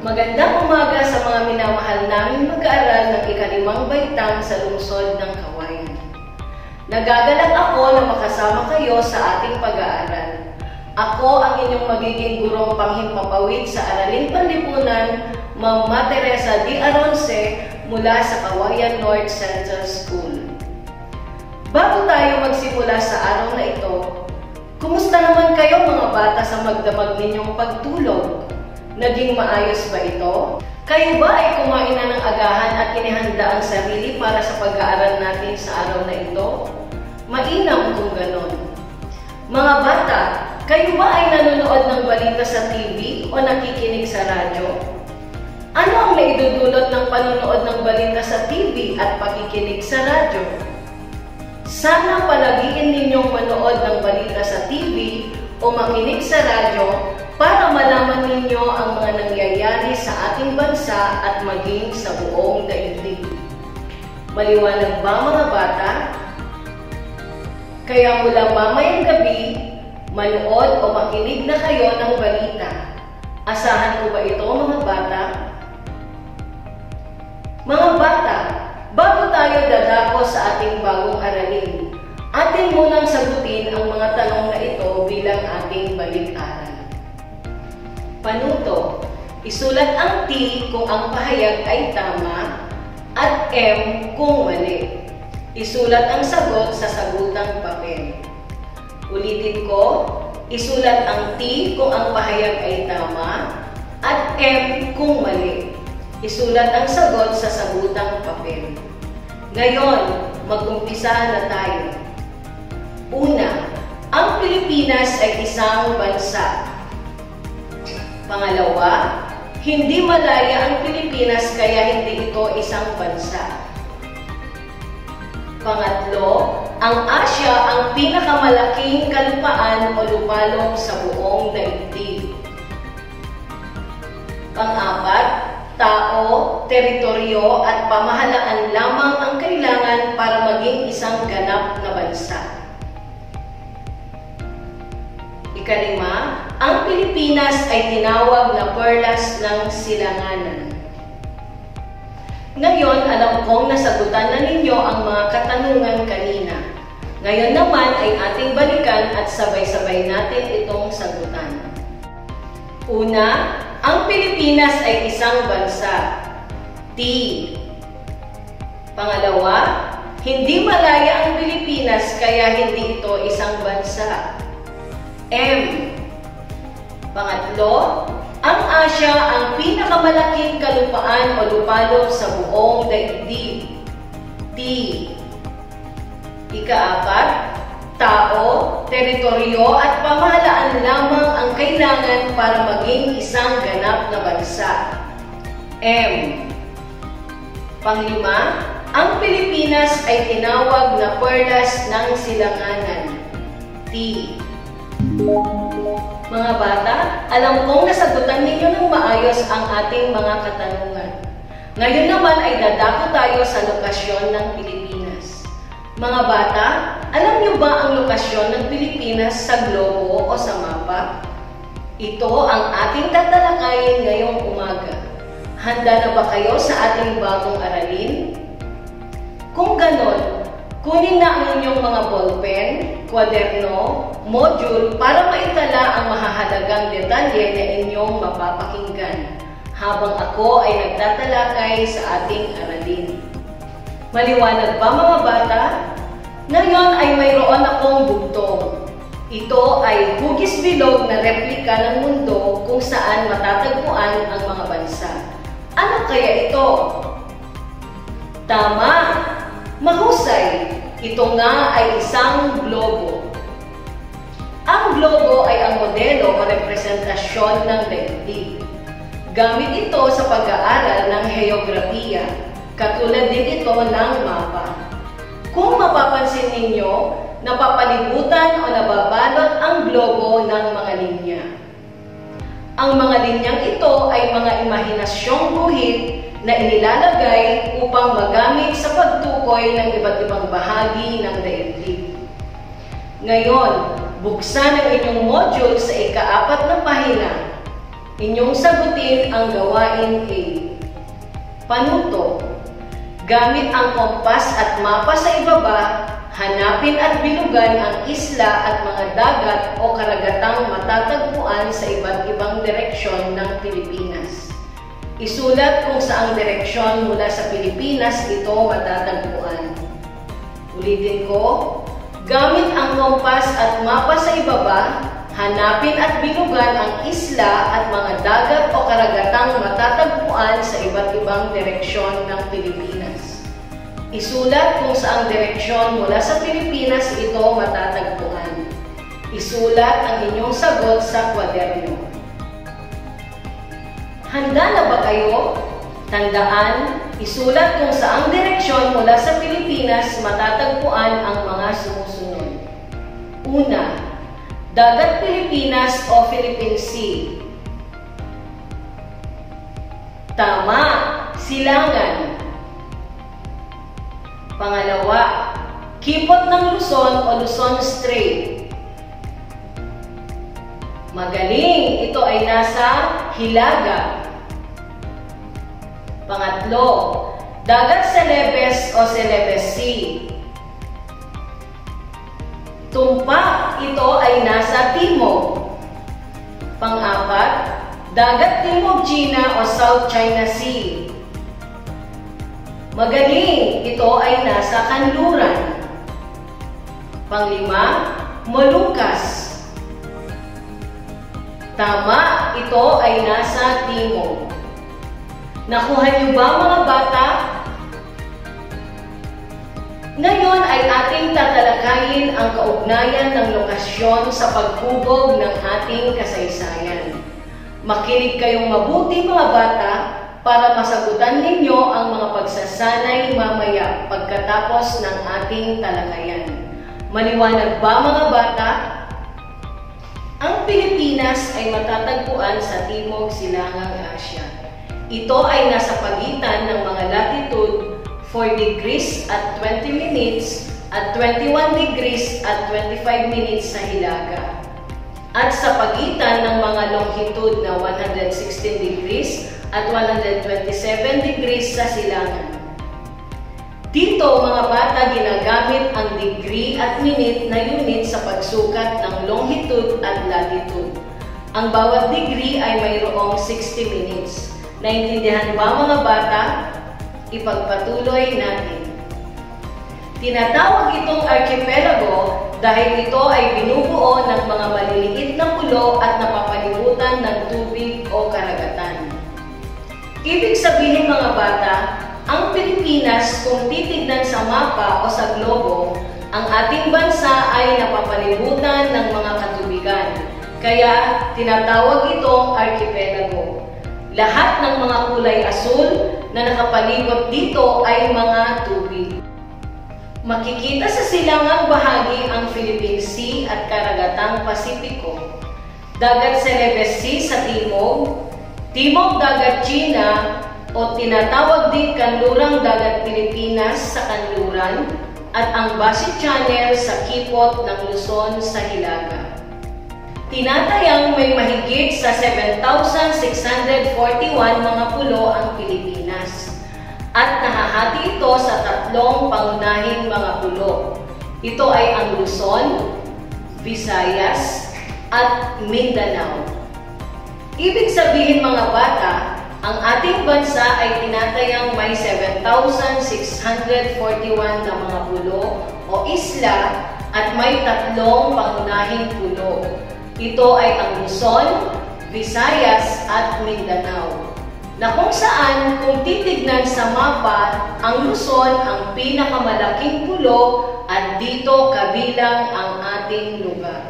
Magandang umaga sa mga minamahal naming mag-aaral ng ika-5 baitang sa lungsod ng Kawayan. Nagagalak ako na makasama kayo sa ating pag-aaral. Ako ang inyong magiging gurong panghimpapawid sa Araling Panlipunan, Ma'am Teresa D. Aronce mula sa Kawayan North Central School. Bago tayo magsimula sa araw na ito, kumusta naman kayo mga bata sa magdamag ninyong pagtulog? Naging maayos ba ito? Kayo ba ay kumain na ng agahan at inihanda ang sarili para sa pag-aaral natin sa araw na ito? Mainam kung ganon. Mga bata, kayo ba ay nanonood ng balita sa TV o nakikinig sa radyo? Ano ang naidudulot ng panonood ng balita sa TV at pakikinig sa radyo? Sana palagiin ninyong manood ng balita sa TV o makinig sa radyo para malaman ninyo ang mga nangyayari sa ating bansa at maging sa buong daigdig. Maliwanag ba mga bata? Kaya mula mamayang gabi, manood o makinig na kayo ng balita. Asahan ko ba ito mga bata? Mga bata, bago tayo dadako sa ating bagong aralin, atin munang sagutin ang mga tanong na ito bilang ating balik-aral. Panuto, isulat ang T kung ang pahayag ay tama at M kung mali. Isulat ang sagot sa sagutang papel. Ulitin ko, isulat ang T kung ang pahayag ay tama at M kung mali. Isulat ang sagot sa sagutang papel. Ngayon, mag-umpisa na tayo. Una, ang Pilipinas ay isang bansa. Pangalawa, hindi malaya ang Pilipinas kaya hindi ito isang bansa. Pangatlo, ang Asya ang pinakamalaking kalupaan o lupalong sa buong daigdig. Pang-apat, tao, teritoryo at pamahalaan lamang ang kailangan para maging isang ganap na bansa. Ikalima, ang Pilipinas ay tinawag na perlas ng silanganan. Ngayon, alam kong nasagutan na ninyo ang mga katanungan kanina. Ngayon naman ay ating balikan at sabay-sabay natin itong sagutan. Una, ang Pilipinas ay isang bansa. T. Pangalawa, hindi malaya ang Pilipinas kaya hindi ito isang bansa. M. Pangatlo, ang Asya ang pinakamalaking kalupaan o lupalong sa buong daigdig. T. Ika-apat, tao, teritoryo at pamahalaan lamang ang kailangan para maging isang ganap na bansa. M. Panglima, ang Pilipinas ay tinawag na perlas ng silanganan. T. Mga bata, alam kong nasagutan ninyo ng maayos ang ating mga katanungan. Ngayon naman ay dadako tayo sa lokasyon ng Pilipinas. Mga bata, alam niyo ba ang lokasyon ng Pilipinas sa globo o sa mapa? Ito ang ating tatalakayin ngayong umaga. Handa na ba kayo sa ating bagong aralin? Kung ganon, kunin na ang inyong mga ballpen, kwaderno, module para maitala ang mahahalagang detalye na inyong mapapakinggan habang ako ay nagtatalakay sa ating aralin. Maliwanag ba mga bata? Ngayon ay mayroon akong bugtong. Ito ay hugis bilog na replika ng mundo kung saan matatagpuan ang mga bansa. Ano kaya ito? Tama! Mahusay! Ito nga ay isang globo. Ang globo ay ang modelo o representasyon ng daigdig. Gamit ito sa pag-aaral ng heograpiya, katulad din ito ng mapa. Kung mapapansin ninyo, napapalibutan o nababalot ang globo ng mga linya. Ang mga linyang ito ay mga imahinasyong guhit na inilalagay upang magamit sa pagtukoy ng iba't ibang bahagi ng daigdig. Ngayon, buksan ang inyong module sa ika-4 na pahina. Inyong sagutin ang gawain A. Panuto. Gamit ang kompas at mapa sa ibaba, hanapin at bilugan ang isla at mga dagat o karagatang matatagpuan sa iba't ibang direksyon ng Pilipinas. Isulat kung saang direksyon mula sa Pilipinas ito matatagpuan. Ulitin ko, gamit ang kompas at mapa sa ibaba, hanapin at bilugan ang isla at mga dagat o karagatang matatagpuan sa iba't ibang direksyon ng Pilipinas. Isulat kung saang direksyon mula sa Pilipinas ito matatagpuan. Isulat ang inyong sagot sa kwaderno. Handa na ba kayo? Tandaan, isulat kung saang direksyon mula sa Pilipinas matatagpuan ang mga sumusunod. Una, Dagat Pilipinas o Philippine Sea. Tama, Silangan. Pangalawa, Kipot ng Luzon o Luzon Strait. Magaling, ito ay nasa Hilaga. Pangatlo, Dagat Celebes o Celebes Sea. Tumpak, ito ay nasa timog. Pang-apat, Dagat Timog China o South China Sea. Magaling, ito ay nasa kanluran. Pang-lima, Moluccas. Tama, ito ay nasa timog. Nakuha niyo ba mga bata? Ngayon ay ating tatalakayin ang kaugnayan ng lokasyon sa paghubog ng ating kasaysayan. Makinig kayong mabuti mga bata para masagutan ninyo ang mga pagsasanay mamaya pagkatapos ng ating talakayan. Maliwanag ba mga bata? Ang Pilipinas ay matatagpuan sa Timog Silangang Asya. Ito ay nasa pagitan ng mga latitude 4 degrees at 20 minutes at 21 degrees at 25 minutes sa Hilaga. At sa pagitan ng mga longitude na 116 degrees at 127 degrees sa Silangan. Dito mga bata ginagamit ang degree at minute na unit sa pagsukat ng longitude at latitude. Ang bawat degree ay mayroong 60 minutes. Naintindihan ba mga bata? Ipagpatuloy natin. Tinatawag itong archipelago dahil ito ay binubuo ng mga maliliit na pulo at napapalibutan ng tubig o karagatan. Ibig sabihin mga bata, ang Pilipinas kung titignan sa mapa o sa globo, ang ating bansa ay napapalibutan ng mga katubigan. Kaya tinatawag itong archipelago. Lahat ng mga kulay asul na nakapalibot dito ay mga tubig. Makikita sa silangang bahagi ang Philippine Sea at karagatang Pasipiko. Dagat Celebes Sea sa timog, Timog Dagat China o tinatawag din Kanlurang Dagat Pilipinas sa kanluran at ang Basi Channel sa Kipot ng Luzon sa Hilaga. Tinatayang may mahigit sa 7,641 mga pulo ang Pilipinas at nahahati ito sa tatlong pangunahing mga pulo. Ito ay ang Luzon, Visayas at Mindanao. Ibig sabihin mga bata, ang ating bansa ay tinatayang may 7,641 na mga pulo o isla at may tatlong pangunahing pulo. Ito ay ang Luzon, Visayas at Mindanao, na kung saan kung titignan sa mapa, ang Luzon ang pinakamalaking pulo at dito kabilang ang ating lugar.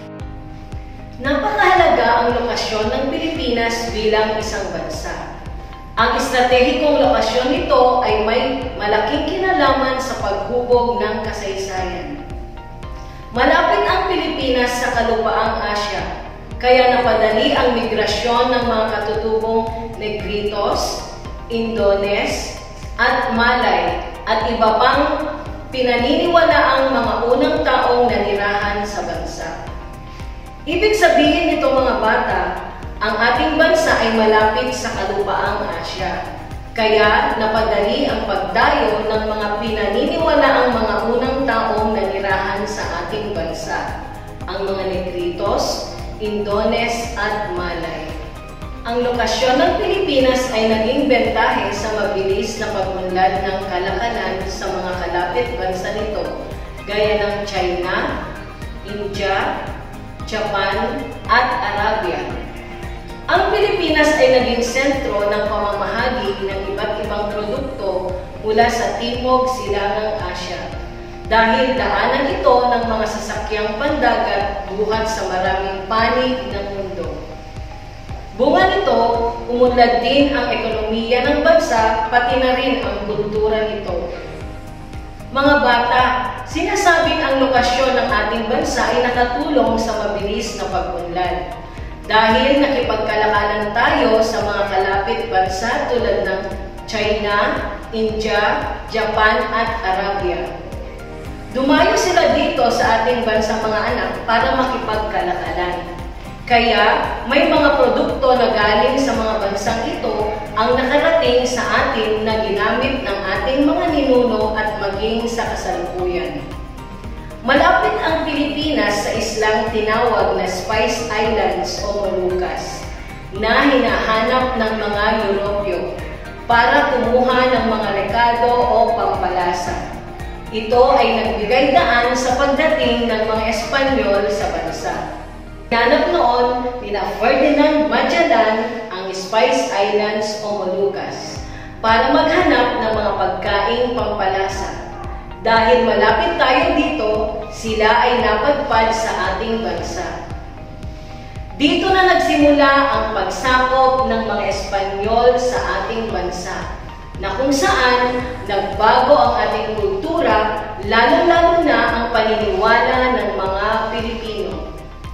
Napakahalaga ang lokasyon ng Pilipinas bilang isang bansa. Ang estratehikong lokasyon nito ay may malaking kinalaman sa paghubog ng kasaysayan. Malapit ang Pilipinas sa kalupaang Asya, kaya napadali ang migrasyon ng mga katutubong Negritos, Indones, at Malay, at iba pang pinaniniwalaang mga unang taong nanirahan sa bansa. Ibig sabihin nito mga bata, Ang ating bansa ay malapit sa kalupaang Asya. Kaya napadali ang pagdayo ng mga pinaniniwalaang mga unang taong nanirahan sa ating bansa, ang mga Negritos, Indones at Malay. Ang lokasyon ng Pilipinas ay naging bentahe sa mabilis na pag-unlad ng kalakalan sa mga kalapit bansa nito, gaya ng China, India, Japan at Arabia. Ang Pilipinas ay naging sentro ng pamamahagi ng iba't ibang produkto mula sa Timog Silangang Asya, dahil daanan ito ng mga sasakyang pandagat buhat sa maraming panig ng mundo. Bunga nito, umunlad din ang ekonomiya ng bansa, pati na rin ang kultura nito. Mga bata, sinasabing ang lokasyon ng ating bansa ay nakatulong sa mabilis na pag-unlad. Dahil nakipagkalakalan tayo sa mga kalapit bansa tulad ng China, India, Japan at Arabia. Dumayo sila dito sa ating bansang mga anak para makipagkalakalan. Kaya may mga produkto na galing sa mga bansang ito ang nakarating sa atin na ginamit ng ating mga ninuno at maging sa kasalukuyan. Malapit ang Pilipinas sa islang tinawag na Spice Islands o Moluccas na hinahanap ng mga Europyo para kumuha ng mga rekado o pampalasa. Ito ay nagbigay daan sa pagdating ng mga Espanyol sa bansa. Hinanap noon nila Ferdinand Magellan ang Spice Islands o Moluccas para maghanap ng mga pagkaing pampalasa. Dahil malapit tayo dito, sila ay napadpad sa ating bansa. Dito na nagsimula ang pagsakop ng mga Espanyol sa ating bansa, na kung saan nagbago ang ating kultura, lalo-lalo na ang paniniwala ng mga Pilipino.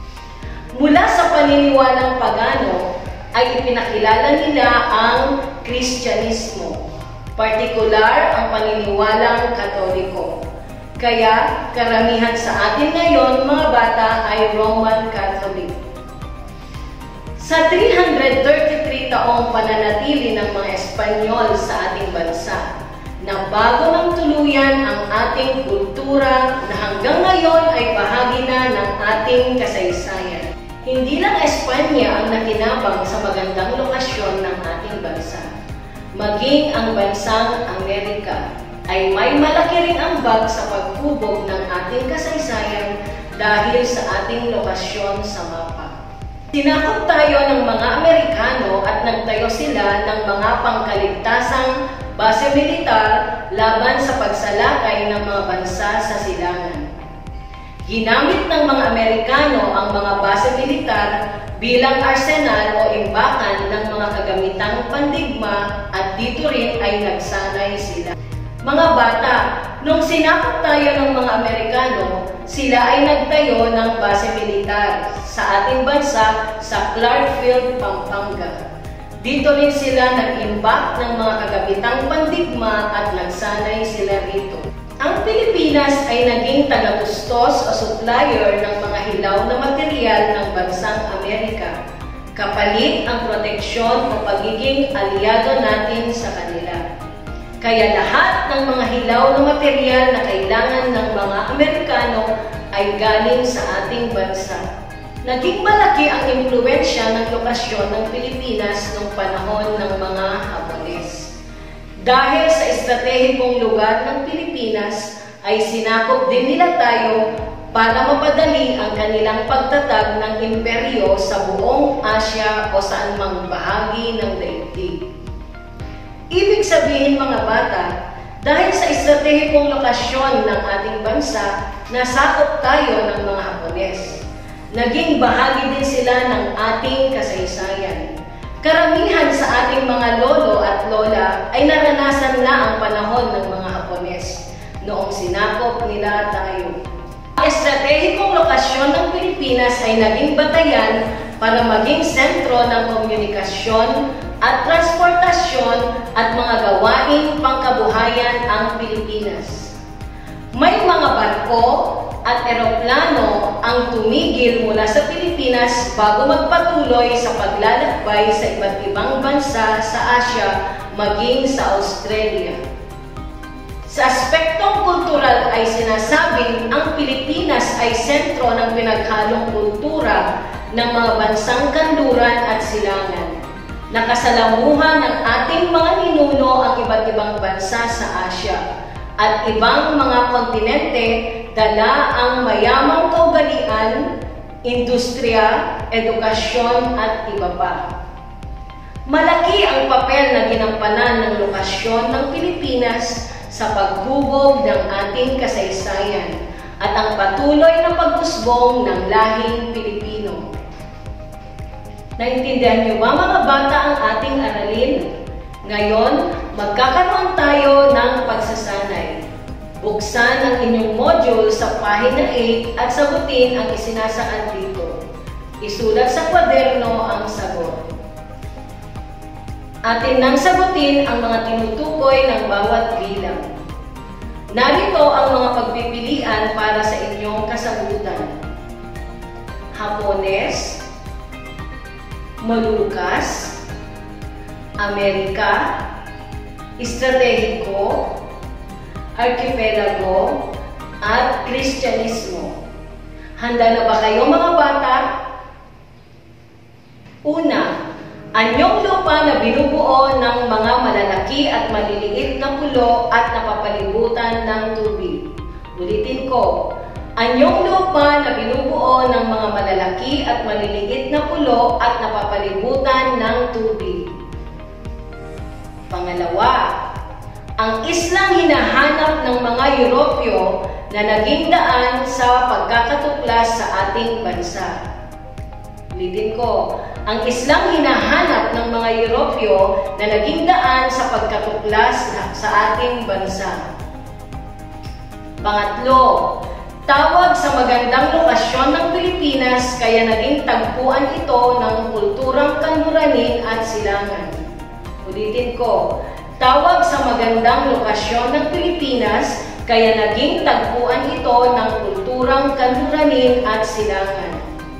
Mula sa paniniwalang pagano, ay ipinakilala nila ang Kristyanismo. Partikular ang paniniwalang Katoliko. Kaya karamihan sa atin ngayon mga bata ay Roman Catholic. Sa 333 taong pananatili ng mga Espanyol sa ating bansa, nabago ng tuluyan ang ating kultura na hanggang ngayon ay bahagi na ng ating kasaysayan. Hindi lang Espanya ang nakinabang sa magandang lokasyon ng ating bansa. Maging ang bansang Amerika ay may malaki ring ambag sa paghubog ng ating kasaysayan dahil sa ating lokasyon sa mapa. Sinakop tayo ng mga Amerikano at nagtayo sila ng mga pangkaligtasang base militar laban sa pagsalakay ng mga bansa sa silangan. Ginamit ng mga Amerikano ang mga base militar bilang arsenal o imbakan ng mga kagamitang pandigma at dito rin ay nagsanay sila. Mga bata, nung sinakop tayo ng mga Amerikano, sila ay nagtayo ng base militar sa ating bansa sa Clarkfield, Pampanga. Dito rin sila nag-imbak ng mga kagamitang pandigma at nagsanay sila rito. Ang Pilipinas ay naging taga-tustos o supplier ng mga hilaw na material ng bansang Amerika, kapalit ang proteksyon o pagiging aliado natin sa kanila. Kaya lahat ng mga hilaw na material na kailangan ng mga Amerikano ay galing sa ating bansa. Naging malaki ang impluwensya ng lokasyon ng Pilipinas noong panahon ng mga Hapones. Dahil sa estratehikong lugar ng Pilipinas, ay sinakop din nila tayo para mapadali ang kanilang pagtatag ng imperyo sa buong Asya o saan mang bahagi ng daigdig. Ibig sabihin mga bata, dahil sa estratehikong lokasyon ng ating bansa, nasakop tayo ng mga Hapones. Naging bahagi din sila ng ating kasaysayan. Karamihan sa ating mga lolo at lola ay naranasan na ang panahon ng mga Hapones noong sinakop nila tayo. Ang estratehikong lokasyon ng Pilipinas ay naging batayan para maging sentro ng komunikasyon at transportasyon at mga gawaing pangkabuhayan ang Pilipinas. May mga barko at eroplano ang ang tumigil mula sa Pilipinas bago magpatuloy sa paglalakbay sa iba't ibang bansa sa Asia maging sa Australia. Sa aspektong kultural ay sinasabing ang Pilipinas ay sentro ng pinaghalong kultura ng mga bansang kanluran at silangan. Nakasalamuhan ng ating mga ninuno ang iba't ibang bansa sa Asia at ibang mga kontinente, dala ang mayamang kaugalian, industriya, edukasyon at iba pa. Malaki ang papel na ginampanan ng lokasyon ng Pilipinas sa paghubog ng ating kasaysayan at ang patuloy na pag-usbong ng lahing Pilipino. Naintindihan niyo ba mga bata ang ating aralin? Ngayon, magkakaroon tayo ng pagsasanay. Buksan ang inyong module sa pahina 8 at sagutin ang isinasaad dito. Isulat sa kwaderno ang sagot. Atin nang sagutin ang mga tinutukoy ng bawat bilang. Narito ang mga pagpipilian para sa inyong kasagutan. Hapones, Molucas, Amerika, Estratehiko, Archipelago, at Kristyanismo. Handa na ba kayo mga bata? Una, anyong lupa na binubuo ng mga malalaki at maliliit na pulo at napapalibutan ng tubig. Ulitin ko, anyong lupa na binubuo ng mga malalaki at maliliit na pulo at napapalibutan ng tubig. Pangalawa, ang islang hinahanap ng mga Europyo na naging daan sa pagkakatuklas sa ating bansa. Ulitin ko, ang islang hinahanap ng mga Europyo na naging daan sa pagkatuklas sa ating bansa. Pangatlo, tawag sa magandang lokasyon ng Pilipinas kaya naging tagpuan ito ng kulturang kanluranin at silangan. Ulitin ko, tawag sa magandang lokasyon ng Pilipinas kaya naging tagpuan ito ng kulturang kanluranin at silangan.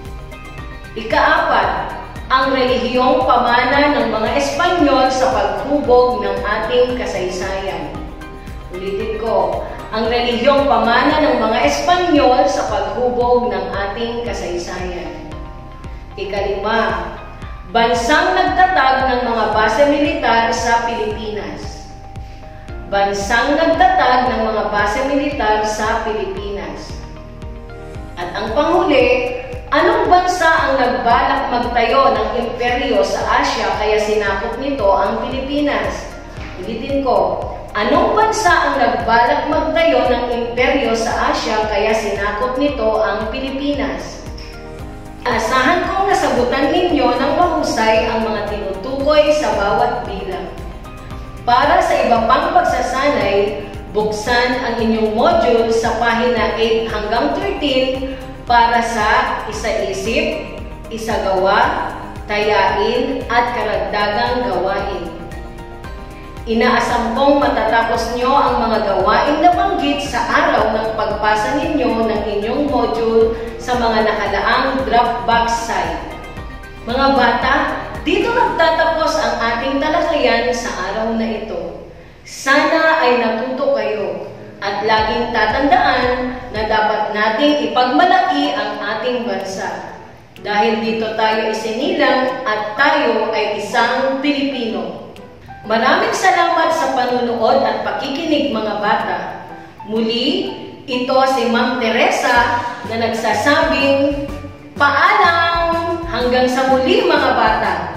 Ika-4, ang relihiyong pamana ng mga Espanyol sa paghubog ng ating kasaysayan. Ulitin ko, ang relihiyong pamana ng mga Espanyol sa paghubog ng ating kasaysayan. Ika-5, bansang nagtatag ng mga base militar sa Pilipinas. Bansang nagtatag ng mga base militar sa Pilipinas. At ang panghuli, anong bansa ang nagbalak magtayo ng imperyo sa Asia kaya sinakop nito ang Pilipinas? Ulitin ko, anong bansa ang nagbalak magtayo ng imperyo sa Asia kaya sinakop nito ang Pilipinas? Asahan kong nasagutan ninyo ng mahusay ang mga tinutukoy sa bawat bilang. Para sa iba pang pagsasanay, buksan ang inyong module sa pahina 8 hanggang 13 para sa isa-isip, isa-gawa, tayain at karagdagang gawain. Inaasam kong matatapos nyo ang mga gawaing nabanggit sa araw ng pagpasa ninyo ng inyong module sa mga nakalaang Dropbox site. Mga bata, dito nagtatapos ang ating talakayan sa araw na ito. Sana ay natuto kayo at laging tatandaan na dapat nating ipagmalaki ang ating bansa. Dahil dito tayo isinilang at tayo ay isang Pilipino. Maraming salamat sa panunood at pakikinig mga bata. Muli, ito si Ma'am Teresa na nagsasabing, paalam! Hanggang sa muli mga bata!